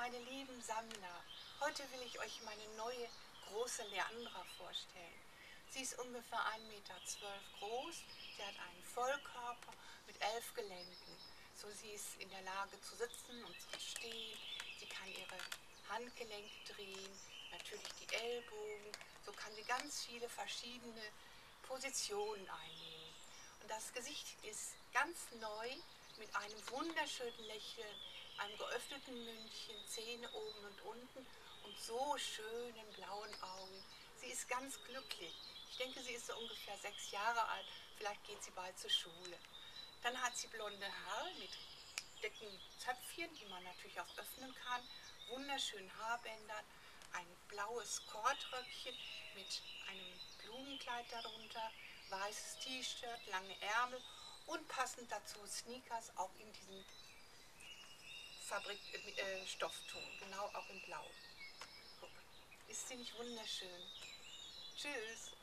meine lieben Sammler, heute will ich euch meine neue große Leandra vorstellen. Sie ist ungefähr 1,12 Meter groß, sie hat einen Vollkörper mit 11 Gelenken. So, sie ist in der Lage zu sitzen und zu stehen, sie kann ihre Handgelenke drehen, natürlich die Ellbogen, so kann sie ganz viele verschiedene Positionen einnehmen. Und das Gesicht ist ganz neu mit einem wunderschönen Lächeln, einem geöffneten Mündchen, Zähne oben und unten und so schönen blauen Augen. Sie ist ganz glücklich. Ich denke, sie ist so ungefähr 6 Jahre alt, vielleicht geht sie bald zur Schule. Dann hat sie blonde Haare mit dicken Zöpfchen, die man natürlich auch öffnen kann, wunderschönen Haarbändern, ein blaues Kordröckchen mit einem Blumenkleid darunter, weißes T-Shirt, lange Ärmel und passend dazu Sneakers, auch in diesem Stoffton, genau auch in Blau. Guck, ist sie nicht wunderschön? Tschüss!